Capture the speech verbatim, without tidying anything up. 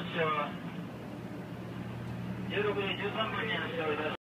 車はじゅうろくじじゅうさんふんに発車をいたします。